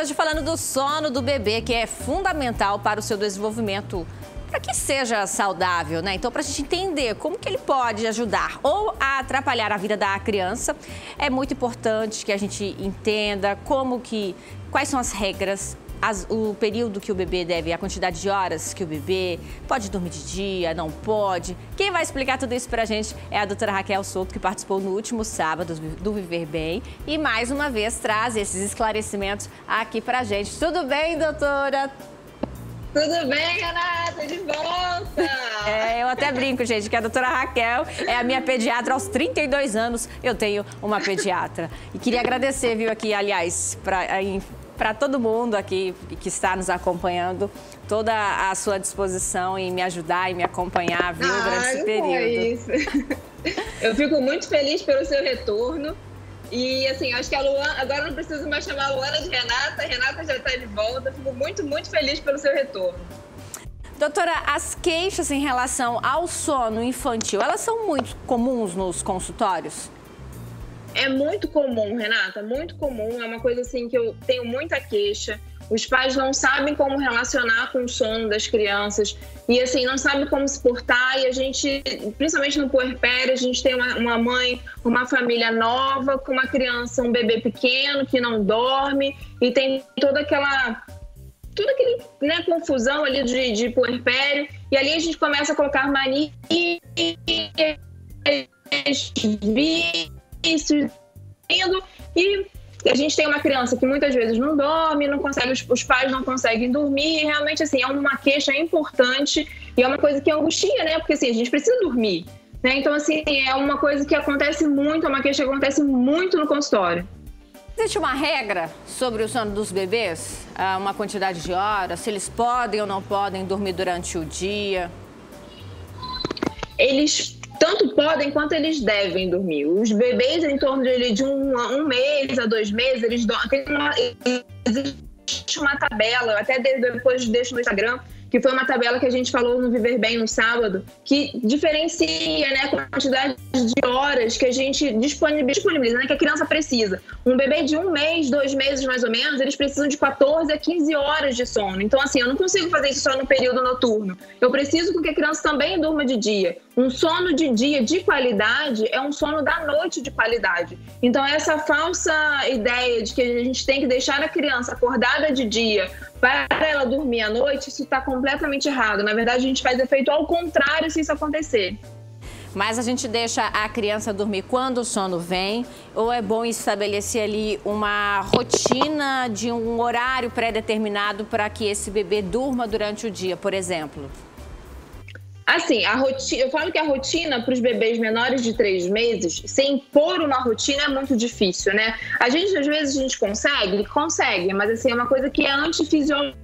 hoje falando do sono do bebê, que é fundamental para o seu desenvolvimento, para que seja saudável, né? Então, para a gente entender como que ele pode ajudar ou atrapalhar a vida da criança, é muito importante que a gente entenda quais são as regras, o período que o bebê deve, a quantidade de horas que o bebê pode dormir de dia, não pode. Quem vai explicar tudo isso pra gente é a doutora Raquel Souto, que participou no último sábado do Viver Bem e mais uma vez traz esses esclarecimentos aqui pra gente. Tudo bem, doutora? Tudo bem, Renata? De volta! Eu até brinco, gente, que a doutora Raquel é a minha pediatra aos 32 anos. Eu tenho uma pediatra. E queria agradecer, viu, aqui, aliás, para todo mundo aqui que está nos acompanhando, toda a sua disposição em me ajudar e me acompanhar, viu, durante esse período. É isso. Eu fico muito feliz pelo seu retorno. E, assim, acho que a Luana, agora não preciso mais chamar a Luana de Renata. A Renata já está de volta. Fico muito, muito feliz pelo seu retorno. Doutora, as queixas em relação ao sono infantil, elas são muito comuns nos consultórios? É muito comum, Renata, muito comum. É uma coisa assim que eu tenho muita queixa. Os pais não sabem como relacionar com o sono das crianças e, assim, não sabem como se portar. E a gente, principalmente no puerpério, a gente tem uma mãe, uma família nova, com uma criança, um bebê pequeno que não dorme e tem toda aquela confusão ali de puerpério. E ali a gente começa a colocar manias, vícios, e a gente tem uma criança que muitas vezes não dorme, não consegue, os pais não conseguem dormir, e realmente, assim, é uma queixa importante e é uma coisa que angustia, né? Porque, assim, a gente precisa dormir, né? Então, assim, é uma coisa que acontece muito, é uma queixa que acontece muito no consultório. Existe uma regra sobre o sono dos bebês? Uma quantidade de horas? Se eles podem ou não podem dormir durante o dia? Eles tanto podem quanto eles devem dormir. Os bebês em torno de um mês a 2 meses, eles dormem. Existe uma tabela, eu até depois deixo no Instagram, que foi uma tabela que a gente falou no Viver Bem no sábado, que diferencia, né, a quantidade de horas que a gente disponibiliza, né, que a criança precisa. Um bebê de 1 mês, 2 meses mais ou menos, eles precisam de 14 a 15 horas de sono. Então, assim, eu não consigo fazer isso só no período noturno. Eu preciso que a criança também durma de dia. Um sono de dia de qualidade é um sono da noite de qualidade. Então, essa falsa ideia de que a gente tem que deixar a criança acordada de dia para ela dormir à noite, isso está completamente errado. Na verdade, a gente faz efeito ao contrário se isso acontecer. Mas a gente deixa a criança dormir quando o sono vem, ou é bom estabelecer ali uma rotina de um horário pré-determinado para que esse bebê durma durante o dia, por exemplo? Assim, eu falo que a rotina para os bebês menores de 3 meses, sem impor uma rotina, é muito difícil, né? Às vezes a gente consegue, mas assim, é uma coisa que é antifisiológico.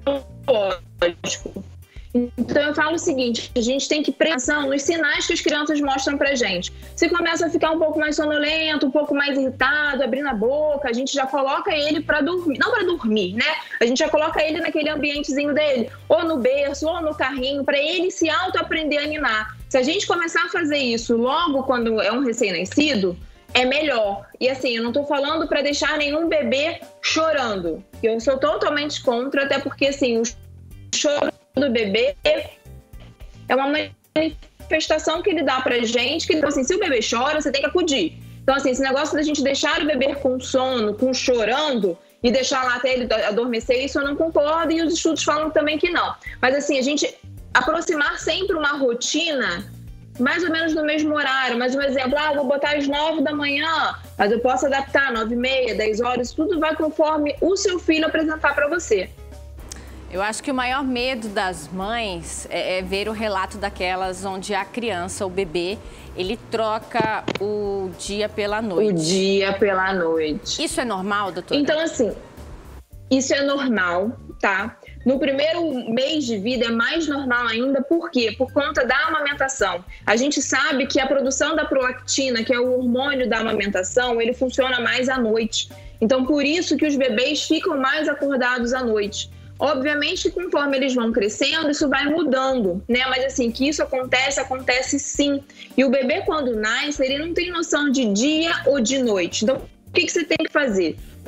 Então eu falo o seguinte, a gente tem que prestar atenção nos sinais que as crianças mostram pra gente. Se começa a ficar um pouco mais sonolento, um pouco mais irritado, abrindo a boca, a gente já coloca ele pra dormir, não pra dormir, né? A gente já coloca ele naquele ambientezinho dele, ou no berço, ou no carrinho, pra ele se auto-aprender a ninar. Se a gente começar a fazer isso logo quando é um recém-nascido, é melhor. E assim, eu não tô falando pra deixar nenhum bebê chorando. Eu sou totalmente contra, até porque assim, o choro do bebê é uma manifestação que ele dá pra gente, que então, assim, se o bebê chora, você tem que acudir. Então, assim, esse negócio da gente deixar o bebê com sono, com chorando e deixar lá até ele adormecer, isso eu não concordo e os estudos falam também que não. Mas, assim, a gente aproximar sempre uma rotina mais ou menos no mesmo horário, mas um exemplo, eu vou botar às 9 da manhã, mas eu posso adaptar 9h30, 10 horas, tudo vai conforme o seu filho apresentar pra você. Eu acho que o maior medo das mães é ver o relato daquelas onde a criança, o bebê, ele troca o dia pela noite. O dia pela noite. Isso é normal, doutora? Então, assim, isso é normal, tá? No primeiro mês de vida é mais normal ainda, por quê? Por conta da amamentação. A gente sabe que a produção da prolactina, que é o hormônio da amamentação, ele funciona mais à noite. Então, por isso que os bebês ficam mais acordados à noite. Obviamente, conforme eles vão crescendo, isso vai mudando, né? Mas assim, que isso acontece sim. E o bebê, quando nasce, ele não tem noção de dia ou de noite. Então, o que você tem que fazer?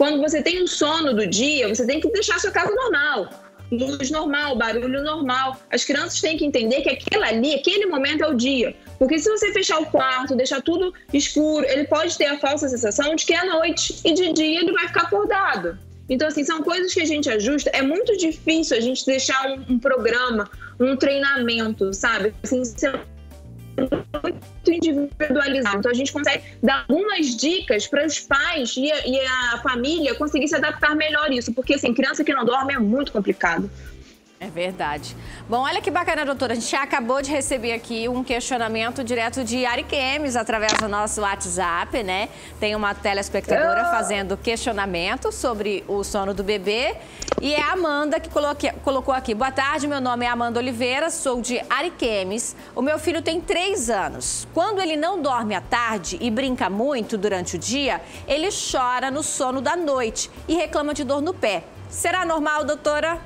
quando você tem um sono do dia, você tem que deixar a sua casa normal. Luz normal, barulho normal. As crianças têm que entender que aquilo ali, aquele momento é o dia. Porque se você fechar o quarto, deixar tudo escuro, ele pode ter a falsa sensação de que é noite e de dia ele vai ficar acordado. Então, assim, são coisas que a gente ajusta. É muito difícil a gente deixar um programa, um treinamento, sabe? Assim, ser muito individualizado. Então, a gente consegue dar algumas dicas para os pais e a família conseguir se adaptar melhor a isso. Porque, assim, criança que não dorme é muito complicado. É verdade. Bom, olha que bacana, doutora. A gente já acabou de receber aqui um questionamento direto de Ariquemes através do nosso WhatsApp, né? Tem uma telespectadora fazendo questionamento sobre o sono do bebê. E é a Amanda que colocou aqui. Boa tarde, meu nome é Amanda Oliveira, sou de Ariquemes. O meu filho tem 3 anos. Quando ele não dorme à tarde e brinca muito durante o dia, ele chora no sono da noite e reclama de dor no pé. Será normal, doutora?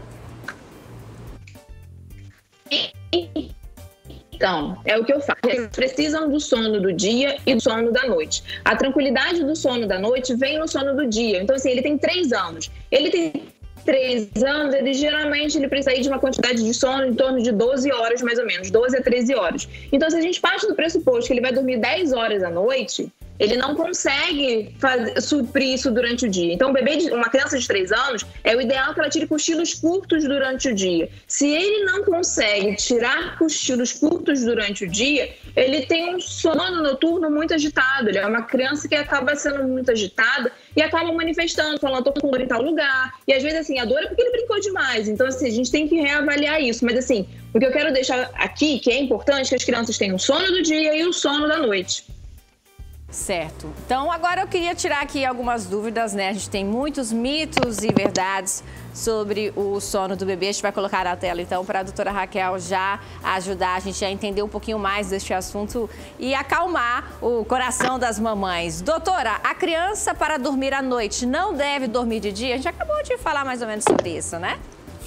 Então, é o que eu falo. Eles precisam do sono do dia e do sono da noite. A tranquilidade do sono da noite vem no sono do dia. Então, assim, ele tem 3 anos. Ele tem 3 anos, ele precisa ir de uma quantidade de sono em torno de 12 horas, mais ou menos, 12 a 13 horas. Então, se a gente parte do pressuposto que ele vai dormir 10 horas à noite, ele não consegue suprir isso durante o dia. Então, uma criança de 3 anos, é o ideal que ela tire cochilos curtos durante o dia. Se ele não consegue tirar cochilos curtos durante o dia, ele tem um sono noturno muito agitado. Ele é uma criança que acaba sendo muito agitada e acaba manifestando, falando, tô com dor em tal lugar. E às vezes, assim, a dor é porque ele brincou demais. Então, assim, a gente tem que reavaliar isso. Mas, assim, o que eu quero deixar aqui, que é importante, é que as crianças tenham o sono do dia e o sono da noite. Certo. Então, agora eu queria tirar aqui algumas dúvidas, né? A gente tem muitos mitos e verdades sobre o sono do bebê. A gente vai colocar na tela, então, para a doutora Raquel já ajudar a gente a entender um pouquinho mais deste assunto e acalmar o coração das mamães. Doutora, a criança para dormir à noite não deve dormir de dia? A gente acabou de falar mais ou menos sobre isso, né?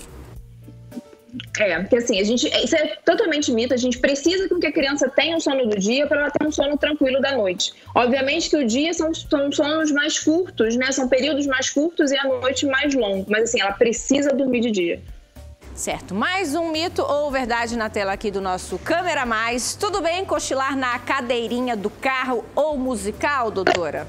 Porque assim, isso é totalmente mito, a gente precisa que a criança tenha um sono do dia para ela ter um sono tranquilo da noite. Obviamente que o dia são sonos mais curtos, né? São períodos mais curtos e a noite mais longa, mas assim, ela precisa dormir de dia. Certo, mais um mito ou verdade na tela aqui do nosso Câmera Mais. Tudo bem cochilar na cadeirinha do carro ou musical, doutora?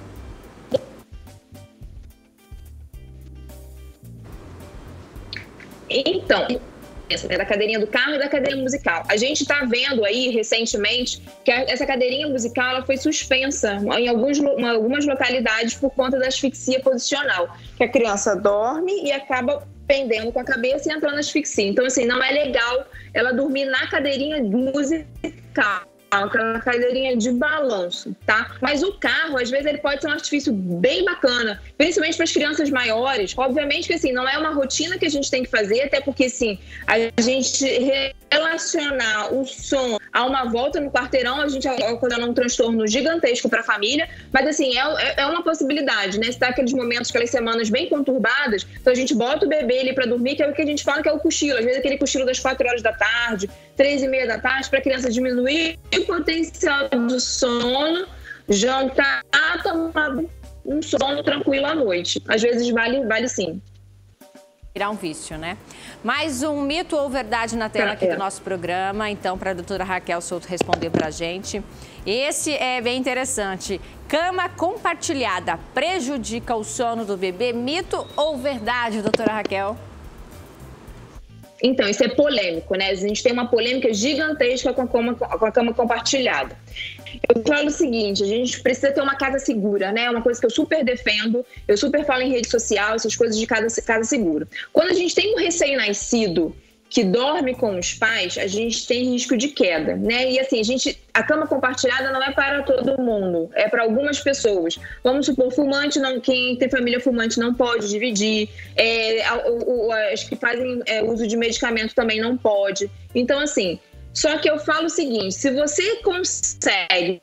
Então, da cadeirinha do carro e da cadeirinha musical. A gente está vendo aí, recentemente, que essa cadeirinha musical ela foi suspensa em algumas localidades por conta da asfixia posicional, que a criança dorme e acaba pendendo com a cabeça e entrando na asfixia. Então, assim, não é legal ela dormir na cadeirinha musical, aquela cadeirinha de balanço, tá? Mas o carro, às vezes, ele pode ser um artifício bem bacana, principalmente para as crianças maiores. Obviamente que, assim, não é uma rotina que a gente tem que fazer, até porque, assim, a gente relacionar o som a uma volta no quarteirão, a gente ocasionar um transtorno gigantesco para a família, mas, assim, é uma possibilidade, né? Se dá aqueles momentos, aquelas semanas bem conturbadas, então a gente bota o bebê ali para dormir, que é o que a gente fala que é o cochilo, às vezes aquele cochilo das 4 horas da tarde, 3h30 da tarde, para a criança diminuir o potencial do sono, jantar, tomar um sono tranquilo à noite. Às vezes vale sim. Virar um vício, né? Mais um mito ou verdade na tela aqui do nosso programa, então, para a doutora Raquel Souto responder para a gente. Esse é bem interessante. Cama compartilhada prejudica o sono do bebê? Mito ou verdade, doutora Raquel? Então, isso é polêmico, né? A gente tem uma polêmica gigantesca com a cama compartilhada. Eu falo o seguinte, a gente precisa ter uma casa segura, né? É uma coisa que eu super defendo, eu super falo em rede social, essas coisas de casa segura. Quando a gente tem um recém-nascido que dorme com os pais, a gente tem risco de queda, né? E assim, a cama compartilhada não é para todo mundo, é para algumas pessoas. Vamos supor, fumante, quem tem família fumante não pode dividir, as que fazem uso de medicamento também não pode. Então, assim, só que eu falo o seguinte, se você consegue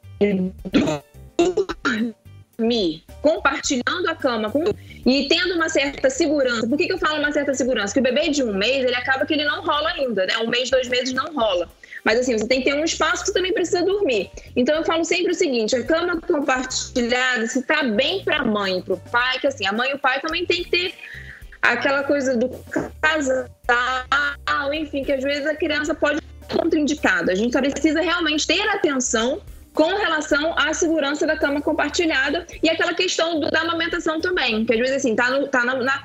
dormir compartilhando a cama e tendo uma certa segurança. Por que eu falo uma certa segurança? Porque o bebê de 1 mês, ele acaba que ele não rola ainda, né? 1 mês, 2 meses não rola. Mas assim, você tem que ter um espaço que você também precisa dormir. Então eu falo sempre o seguinte, a cama compartilhada, se tá bem pra mãe e pro pai, que assim, a mãe e o pai também tem que ter aquela coisa do casal, enfim, que às vezes a criança pode ser contraindicada. A gente só precisa realmente ter atenção com relação à segurança da cama compartilhada e aquela questão da amamentação também, que às vezes assim, tá na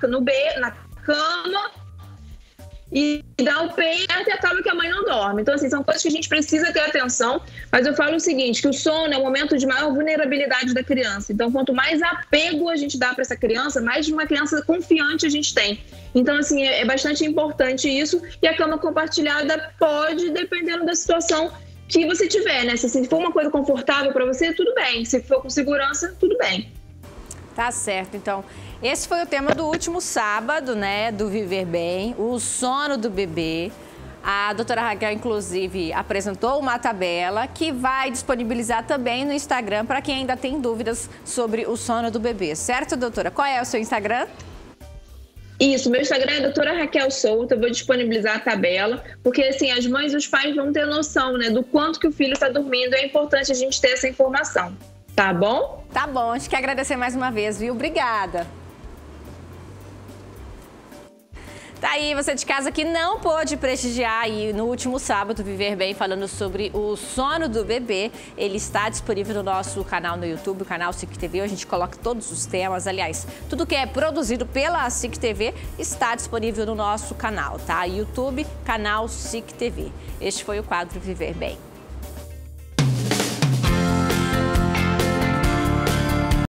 cama e dá o peito e acaba que a mãe não dorme. Então assim, são coisas que a gente precisa ter atenção, mas eu falo o seguinte, que o sono é o momento de maior vulnerabilidade da criança. Então quanto mais apego a gente dá para essa criança, mais de uma criança confiante a gente tem. Então assim, é bastante importante isso e a cama compartilhada pode, dependendo da situação que você tiver, né? Se for uma coisa confortável para você, tudo bem. Se for com segurança, tudo bem. Tá certo, então. Esse foi o tema do último sábado, né? Do Viver Bem, o sono do bebê. A doutora Raquel, inclusive, apresentou uma tabela que vai disponibilizar também no Instagram para quem ainda tem dúvidas sobre o sono do bebê. Certo, doutora? Qual é o seu Instagram? Isso, meu Instagram é doutora Raquel Souto, eu vou disponibilizar a tabela, porque assim, as mães e os pais vão ter noção, né, do quanto que o filho está dormindo, é importante a gente ter essa informação, tá bom? Tá bom, a gente quer agradecer mais uma vez, viu? Obrigada. Tá aí, você de casa que não pôde prestigiar aí no último sábado Viver Bem, falando sobre o sono do bebê. Ele está disponível no nosso canal no YouTube, o canal SIC TV. A gente coloca todos os temas, aliás, tudo que é produzido pela SIC TV está disponível no nosso canal, tá? YouTube, canal SIC TV. Este foi o quadro Viver Bem.